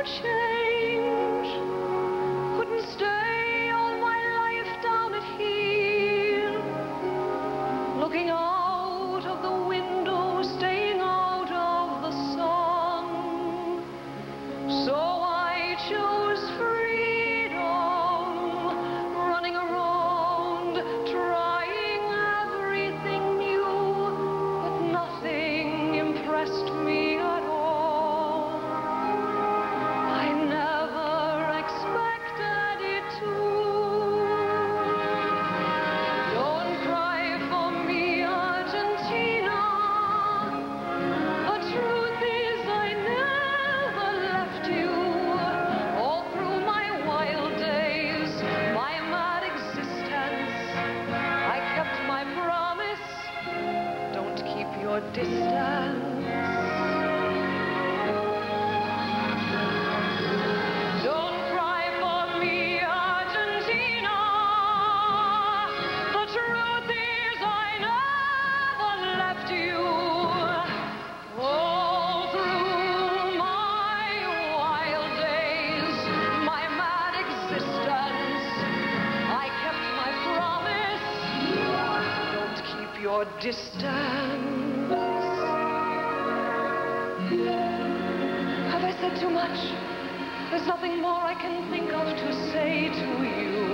change. Couldn't stay all my life down at here, looking out of the window, staying out of the sun. So I chose freedom, running around, trying everything new, but nothing impressed me at all. I never expected it to. Don't cry for me, Argentina. The truth is I never left you. All through my wild days, my mad existence, I kept my promise. Don't keep your distance. Don't cry for me, Argentina. The truth is I never left you. All through my wild days, my mad existence, I kept my promise. Don't keep your distance. Have I said too much? There's nothing more I can think of to say to you.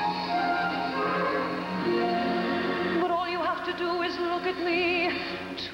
But all you have to do is look at me.